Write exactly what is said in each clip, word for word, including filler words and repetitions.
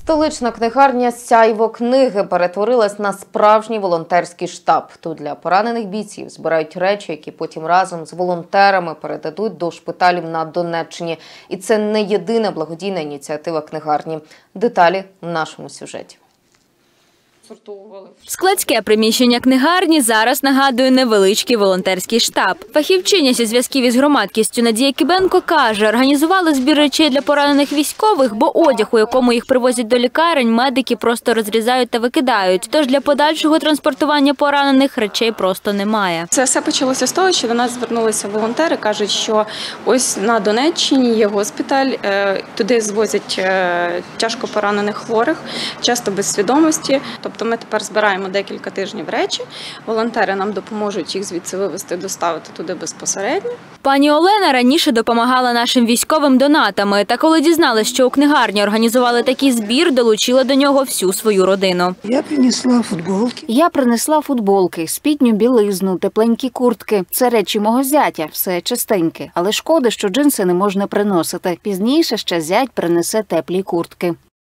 Столична книгарня «Сяйво книги» перетворилась на справжній волонтерський штаб. Тут для поранених бійців збирають речі, які потім разом з волонтерами передадуть до шпиталів на Донеччині. І це не єдина благодійна ініціатива книгарні. Деталі в нашому сюжеті. Складське приміщення книгарні зараз нагадує невеличкий волонтерський штаб. Фахівчиня зі зв'язків із громадськістю Надія Кібенко каже, організували збір речей для поранених військових, бо одяг, у якому їх привозять до лікарень, медики просто розрізають та викидають. Тож для подальшого транспортування поранених речей просто немає. Це все почалося з того, що до нас звернулися волонтери, кажуть, що ось на Донеччині є госпіталь, туди звозять тяжко поранених хворих, часто без свідомості. Тобто ми тепер збираємо декілька тижнів речі, волонтери нам допоможуть їх звідси вивезти, доставити туди безпосередньо. Пані Олена раніше допомагала нашим військовим донатами, та коли дізналась, що у книгарні організували такий збір, долучила до нього всю свою родину. Я принесла футболки. Я принесла футболки, спідню білизну, тепленькі куртки. Це речі мого зятя, все чистеньке. Але шкода, що джинси не можна приносити. Пізніше ще зять принесе теплі куртки.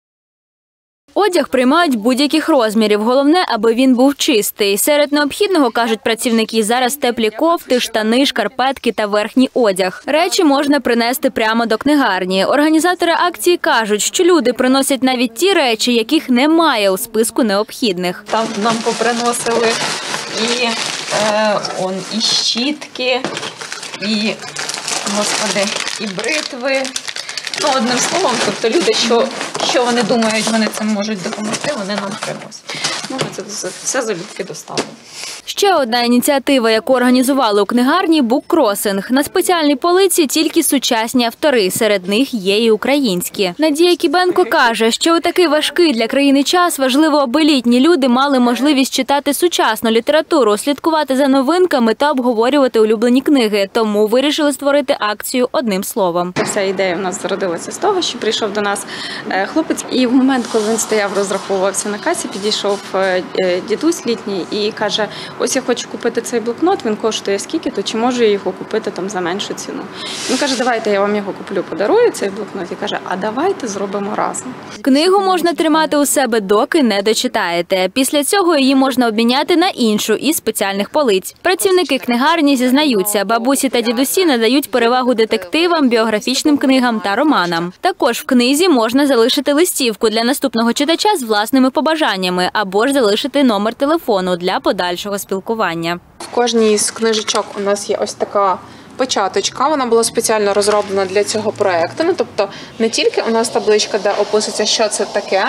Одяг приймають будь-яких розмірів. Головне, аби він був чистий. Серед необхідного, кажуть працівники, зараз теплі кофти, штани, шкарпетки та верхній одяг. Речі можна принести прямо до книгарні. Організатори акції кажуть, що люди приносять навіть ті речі, яких немає у списку необхідних. Там нам поприносили і, е, он, і щітки, і, господи, і бритви. Ну, одним словом, тобто люди, що, що вони думають, вони цим можуть допомогти, вони нам приносять. Ну, це все залюбки доставили. Ще одна ініціатива, яку організували у книгарні – буккросинг. На спеціальній полиці тільки сучасні автори, серед них є і українські. Надія Кібенко каже, що у такий важкий для країни час важливо, аби літні люди мали можливість читати сучасну літературу, слідкувати за новинками та обговорювати улюблені книги. Тому вирішили створити акцію одним словом. Вся ідея в нас зародилася з того, що прийшов до нас хлопець, і в момент, коли він стояв, розраховувався на касі, підійшов дідусь літній і каже: ось я хочу купити цей блокнот, він коштує скільки-то, чи можу я його купити там за меншу ціну? Він каже: давайте я вам його куплю, подарую цей блокнот. І каже: а давайте зробимо разом. Книгу можна тримати у себе, доки не дочитаєте. Після цього її можна обміняти на іншу із спеціальних полиць. Працівники книгарні зізнаються, бабусі та дідусі надають перевагу детективам, біографічним книгам та романам. Також в книзі можна залишити листівку для наступного читача з власними побажаннями або ж залишити номер телефону для подальшого спілкування. В кожній з книжечок у нас є ось така початочка, вона була спеціально розроблена для цього проєкту. Ну, тобто не тільки у нас табличка, де описується, що це таке,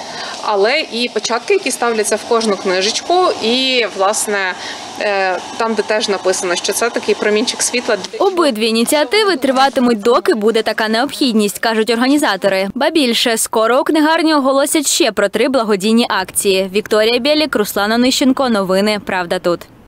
але і початки, які ставляться в кожну книжечку, і, власне, там, де теж написано, що це такий промінчик світла. Обидві ініціативи триватимуть, доки буде така необхідність, кажуть організатори. Ба більше, скоро у книгарні оголосять ще про три благодійні акції. Вікторія Білік, Руслан Онищенко. Новини «Правда тут».